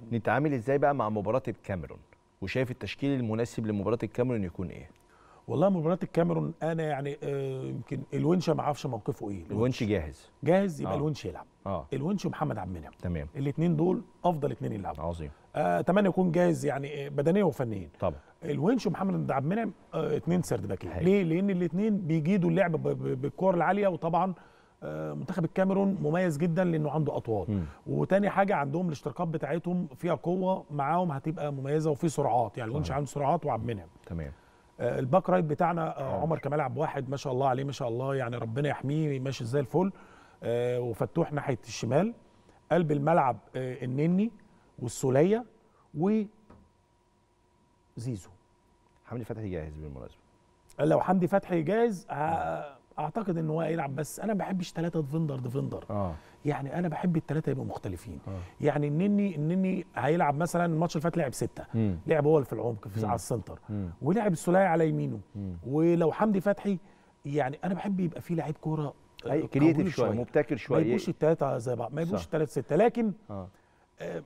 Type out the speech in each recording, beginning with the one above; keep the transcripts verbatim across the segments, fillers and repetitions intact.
نتعامل ازاي بقى مع مباراه الكاميرون، وشايف التشكيل المناسب لمباراه الكاميرون يكون ايه؟ والله مباراه الكاميرون انا يعني آه يمكن الونش ما اعرفش موقفه ايه. الونش جاهز جاهز يبقى آه. الونش يلعب. اه الونش ومحمد عبد المنعم تمام، الاثنين دول افضل اثنين يلعبوا. عظيم. آه، اتمنى يكون جاهز يعني بدنيا وفنيا طبعا. الونش ومحمد عبد المنعم آه اثنين سرد باكين. حلو. ليه؟ لان الاثنين بيجيدوا اللعب ب- ب- بالكور العاليه، وطبعا آه منتخب الكاميرون مميز جدا لانه عنده اطوال. مم. وتاني حاجه عندهم الاشتراكات بتاعتهم فيها قوه معاهم هتبقى مميزه، وفي سرعات، يعني الونش صحيح. عنده سرعات وعبد المنعم. تمام. آه الباك رايت بتاعنا آه عمر. عمر كمال عبد الواحد ما شاء الله عليه، ما شاء الله يعني ربنا يحميه، ماشي زي الفل. آه وفتوح ناحيه الشمال. قلب الملعب آه النني والسوليه وزيزو. حمدي فتحي جاهز بالمناسبه. لو حمدي فتحي جاهز ه- اعتقد ان هو هيلعب، بس انا ما بحبش ثلاثه ديفندر ديفندر اه يعني انا بحب الثلاثه يبقوا مختلفين. آه. يعني النني النني هيلعب مثلا الماتش اللي فات لعب سته، مم. لعب هو اللي في العمق في مم. على السنتر، مم. ولعب السوليه على يمينه. مم. ولو حمدي فتحي يعني انا بحب يبقى فيه لعيب كوره اي قوي كرييتيف شويه، مبتكر ما شويه. يبقوش الثلاثه زي بعض، ما يبقوش صح. الثلاثه سته، لكن اه آه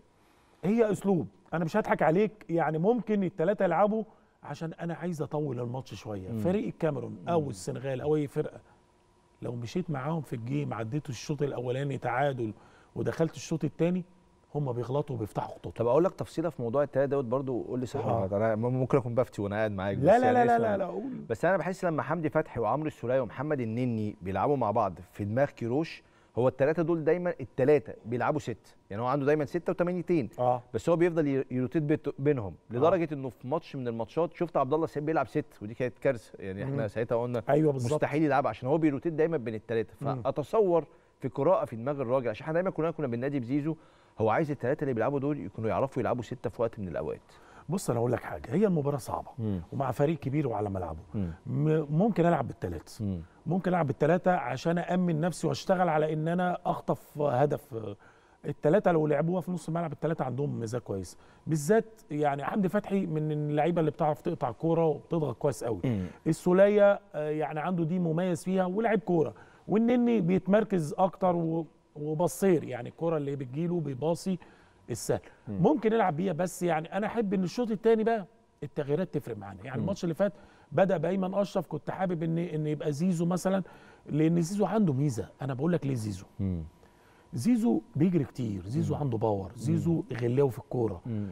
هي اسلوب. انا مش هضحك عليك، يعني ممكن الثلاثه يلعبوا عشان انا عايز اطول الماتش شويه. مم. فريق الكاميرون او السنغال او اي فرقه لو مشيت معاهم في الجيم، عديتوا الشوط الاولاني تعادل ودخلت الشوط الثاني، هم بيغلطوا وبيفتحوا خطوط. طب اقول لك تفصيله في موضوع التلاته دوت برضو، قول لي صح ولا آه. غلط. انا ممكن اكون بفتي وانا قاعد معاك، لا بس لا يعني لا لا اسمع. لا لا قول. بس انا بحس لما حمدي فتحي وعمرو السوليه ومحمد النني بيلعبوا مع بعض في دماغ كيروش، هو الثلاثه دول دايما الثلاثه بيلعبوا ست، يعني هو عنده دايما سته وثمانيتين. اه بس هو بيفضل ي- يروتيت بيت- بينهم لدرجه انه في ماتش من الماتشات شفت عبد الله السعيد بيلعب ست، ودي كانت كارثه. يعني احنا مم. ساعتها قلنا ايوه بالظبط. مستحيل يلعب عشان هو بيروتيت دايما بين الثلاثه. مم. فاتصور في قراءه في دماغ الراجل، عشان احنا دايما كنا كنا بننادي بزيزو، هو عايز الثلاثه اللي بيلعبوا دول يكونوا يعرفوا يلعبوا سته في وقت من الاوقات. بص انا اقول لك حاجه، هي المباراه صعبه مم. ومع فريق كبير وعلى ملعبه. مم. م- ممكن العب بالثلاث، مم. ممكن العب بالثلاثه عشان امن نفسي واشتغل على ان انا اخطف هدف. الثلاثه لو لعبوها في نص الملعب، الثلاثه عندهم ميزه كويس، بالذات يعني حمدي فتحي من اللعيبه اللي بتعرف تقطع كوره وبتضغط كويس قوي. مم. السوليه آه، يعني عنده دي مميز فيها ولاعب كوره، والنني بيتمركز اكتر و- وبصير، يعني الكوره اللي بتجيله بيباصي السهل. مم. ممكن يلعب بيها، بس يعني انا احب ان الشوط الثاني بقى التغييرات تفرق معانا. يعني مم. الماتش اللي فات بدا بايمن اشرف، كنت حابب ان ان يبقى زيزو مثلا، لان زيزو عنده ميزه. انا بقول لك ليه زيزو مم. زيزو بيجري كتير، زيزو عنده باور، زيزو غلاوي في الكوره، مم.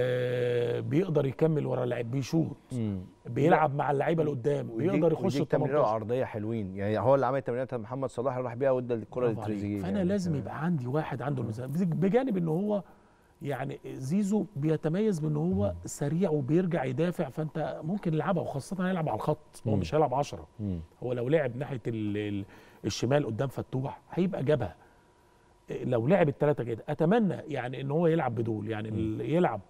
آه بيقدر يكمل ورا اللعيب، بيشوط، مم. بيلعب مع اللعيبه اللي قدام، بيقدر يخش ال التمريرات تمنتاشر. عرضيه حلوين، يعني هو اللي عمل التمريرات بتاعت محمد صلاح اللي راح بيها وادى الكره برافو عليك. لتريزيجيه. فانا يعني لازم يبقى عندي واحد عنده الميزان، بجانب ان هو يعني زيزو بيتميز بان هو سريع وبيرجع يدافع، فانت ممكن يلعبها، وخاصه هيلعب على الخط، هو مم. مش هيلعب عشرة. مم. هو لو لعب ناحيه ال ال الشمال قدام فتوح هيبقى جابها. لو لعب الثلاثه كده اتمنى يعني ان هو يلعب بدول، يعني ال- يلعب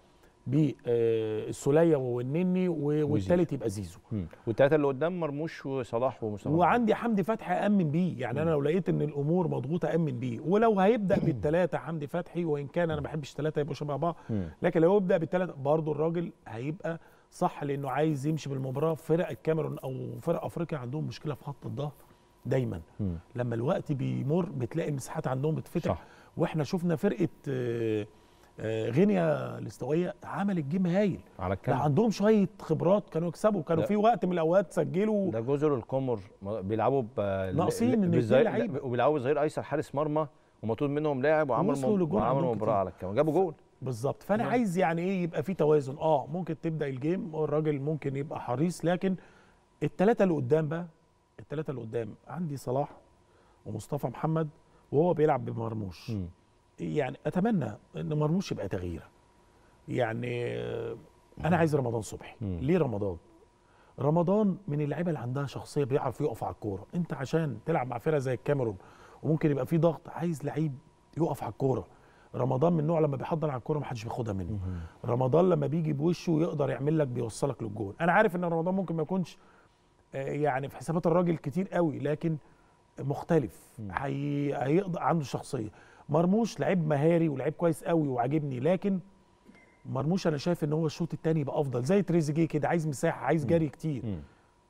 بالسوليه والنني والثالث يبقى زيزو. مم. والثلاثه اللي قدام مرموش وصلاح ومصطفى. وعندي حمدي فتحي امن بيه، يعني انا لو لقيت ان الامور مضغوطه امن بيه. ولو هيبدا بالثلاثه حمدي فتحي، وان كان انا ما بحبش الثلاثه يبقوا شبه بعض، مم. لكن لو يبدا بالثلاثه برضه الراجل هيبقى صح، لانه عايز يمشي بالمباراه. فرق الكاميرون او فرق افريقيا عندهم مشكله في خط الظهر دايما. مم. لما الوقت بيمر بتلاقي المساحات عندهم بتفتح. صح. واحنا شفنا فرقه آه، آه، غينيا الاستوائيه عملت جيم هايل. على لا الكلام عندهم شويه خبرات، كانوا يكسبوا، كانوا لا. في وقت من الاوقات سجلوا. ده جزر القمر بيلعبوا ب ناقصين إن بالظهير- اتنين لعيبة. وبيلعبوا بظهير ايسر حارس مرمى ومطلوب منهم لاعب، وعملوا ووصلوا مب- لجول وعملوا عندهم مباراه كتير. على الكلام، جابوا جول. بالظبط. فانا نعم. عايز يعني ايه يبقى في توازن. اه ممكن تبدا الجيم والراجل ممكن يبقى حريص، لكن الثلاثه اللي قدام بقى، الثلاثه اللي قدام عندي صلاح ومصطفى محمد وهو بيلعب بمرموش. مم. يعني اتمنى ان مرموش يبقى تغييره. يعني آه، انا عايز رمضان صبحي. مم. ليه رمضان؟ رمضان من اللعيبه اللي عندها شخصيه، بيعرف يقف على الكوره. انت عشان تلعب مع فرقه زي الكاميرون وممكن يبقى في ضغط، عايز لعيب يقف على الكوره. رمضان من النوع لما بيحضر على الكوره ما حدش بياخدها منه. مم. رمضان لما بيجي بوشه يقدر يعمل لك، بيوصلك للجول. انا عارف ان رمضان ممكن ما يكونش آه، يعني في حسابات الراجل كتير قوي، لكن مختلف. هي... هيقدر، عنده شخصيه. مرموش لعيب مهاري ولعيب كويس قوي وعاجبني، لكن مرموش انا شايف ان هو الشوط الثاني يبقى افضل، زي تريزيجيه كده، عايز مساحه، عايز جري كتير. مم.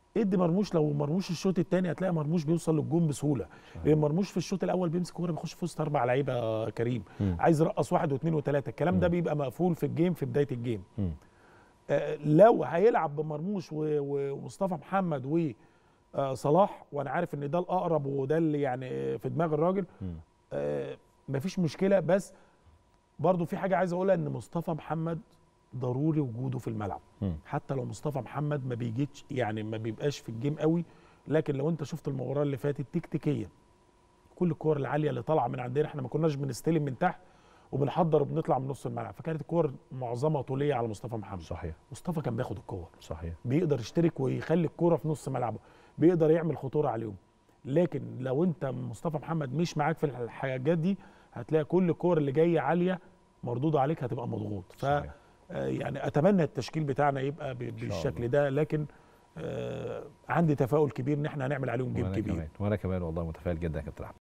ادي مرموش، لو مرموش الشوط الثاني هتلاقي مرموش بيوصل للجون بسهوله، لان مرموش في الشوط الاول بيمسك كوره بيخش في وسط اربع لعيبه كريم، م. عايز يرقص واحد واثنين وثلاثه، الكلام م. ده بيبقى مقفول في الجيم في بدايه الجيم. آه لو هيلعب بمرموش ومصطفى محمد وصلاح، وانا عارف ان ده الاقرب وده اللي يعني في دماغ الراجل، آه مفيش مشكله، بس برضو في حاجه عايز اقولها، ان مصطفى محمد ضروري وجوده في الملعب. م. حتى لو مصطفى محمد ما بيجيش يعني ما بيبقاش في الجيم قوي، لكن لو انت شفت المباراه اللي فاتت تكتيكيا كل الكور العاليه اللي طالعه من عندنا، احنا ما كناش بنستلم من تحت وبنحضر وبنطلع من نص الملعب، فكانت الكور معظمها طوليه على مصطفى محمد. صحيح. مصطفى كان بياخد الكور، صحيح، بيقدر يشترك ويخلي الكوره في نص ملعبه، بيقدر يعمل خطوره عليهم. لكن لو انت مصطفى محمد مش معاك في الحاجات دي، هتلاقي كل الكور اللي جايه عاليه مردوده عليك، هتبقى مضغوط. ف صحيح. يعني اتمنى التشكيل بتاعنا يبقى بالشكل ده، لكن آه عندي تفاؤل كبير ان احنا هنعمل عليهم جيم كبير. كمان. وانا كمان والله متفائل جدا يا كابتن احمد.